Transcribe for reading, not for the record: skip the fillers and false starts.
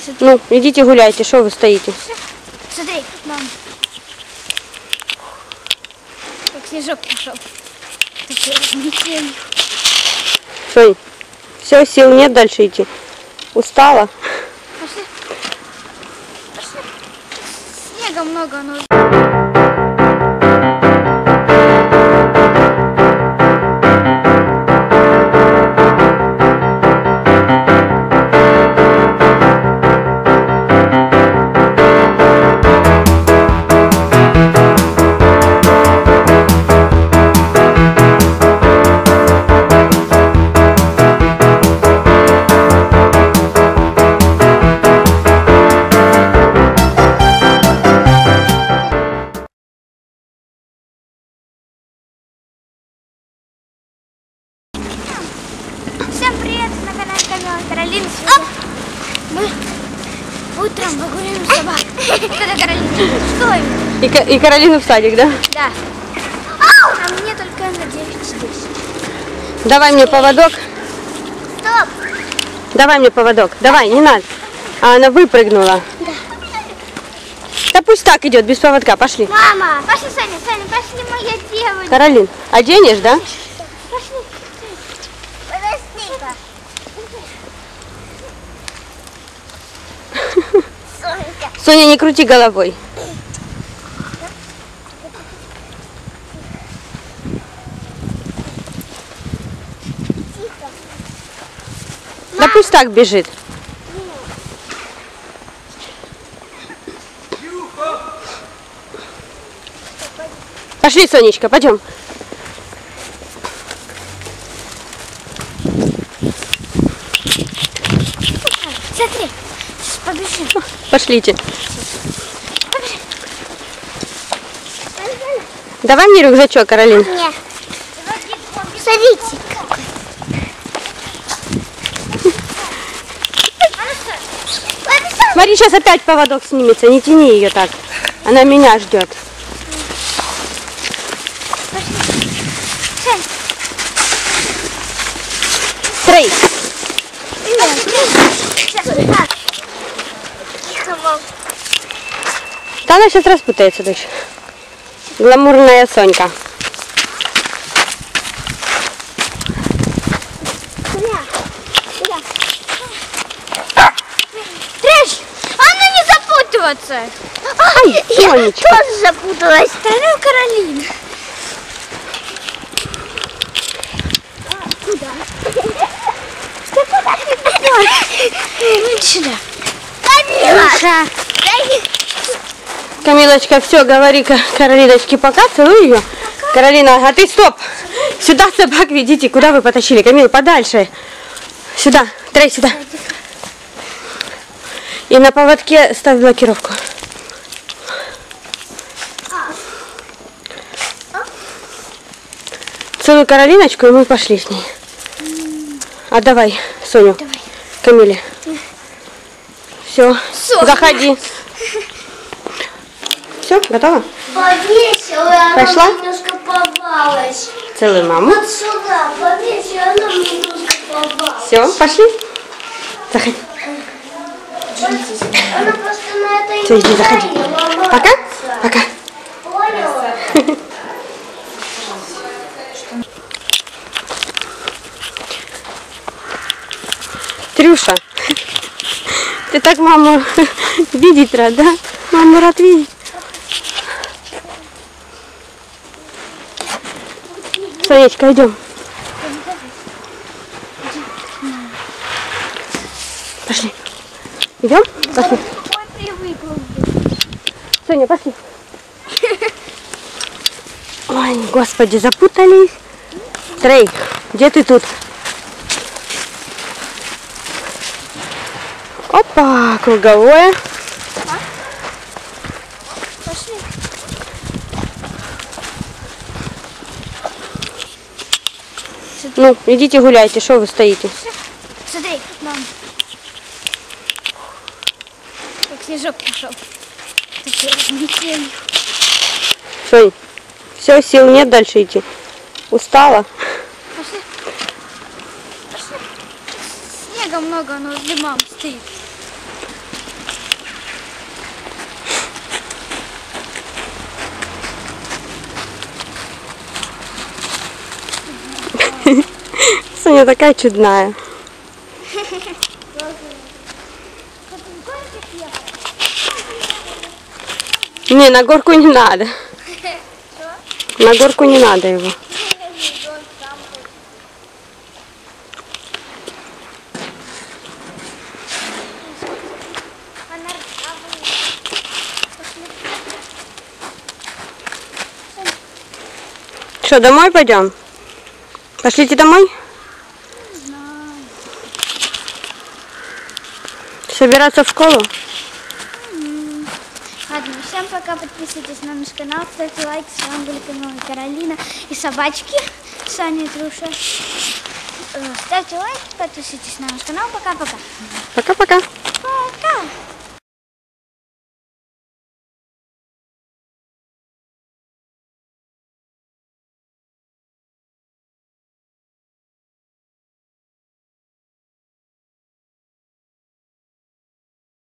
Ну, идите гуляйте, что вы стоите? Смотри, мам. Как снежок пошел. Сонь, все, сил нет дальше идти. Устала? Пошли. Пошли. Снега много, но... Всем привет, на канале Каролина. Мы утром выгуливаем собак. Когда Каролина? Стой! И Каролину в садик, да? Да. А мне только на 9:10. Давай мне поводок. Стоп! Давай мне поводок. Давай, не надо. А она выпрыгнула. Да. Да пусть так идет, без поводка. Пошли. Мама! Пошли, Саня, пошли, моя девочка. Каролин, оденешь, да? Пошли. Подожди-ка. Сонька. Соня, не крути головой. Да пусть так бежит. Пошли, Сонечка, пойдем. Смотри, побежим. Пошлите. Давай мне рюкзачок, Каролин. Нет. Смотрите. Смотри, сейчас опять поводок снимется. Не тяни ее так. Она меня ждет. Трей. Да она сейчас распутается дальше. Гламурная Сонька. Трэш! Она не запутываться! Ай, Я Сонечка. тоже запуталась. Вторую Каролину. Куда? Что куда ты пошла? Иди сюда. Камила! Камилочка, все, говори Каролиночке пока, целуй ее. Каролина, а ты стоп! Сюда собак ведите. Куда вы потащили? Камила, подальше. Сюда, Трей, сюда. И на поводке ставь блокировку. Целуй Каролиночку, и мы пошли с ней. А давай Соню, Давай. Камиле. Все, заходи. Все, готово? Повесила, и она Пошла? немножко попалась. Целуй маму. Вот сюда повесила, она немножко попалась. Все, пошли. Заходи. Она просто на этой Все, иди, заходи. Пока? Пока. Поняла? Трюша, ты так маму видеть рад, да? Маму рад видеть. Сонечка, идем. Пошли. Идем? Пошли. Ой, привыкла. Соня, пошли. Ой, господи, запутались. Трей, где ты тут? Опа, круговое. Пошли. Ну, идите гуляйте, что вы стоите? Смотри, мам. Как снежок пошел. Сонь, все, сил нет дальше идти. Устала? Пошли. Пошли. Снега много, но возле мам стоит. Соня такая чудная. Не, на горку не надо. На горку не надо его. Что, домой пойдем? Пошлите домой? Не знаю. Собираться в школу? Ладно, всем пока, подписывайтесь на наш канал, ставьте лайк. С вами были канал Каролина и собачки Саня и Труша. Ставьте лайк, подписывайтесь на наш канал. Пока-пока. Пока-пока.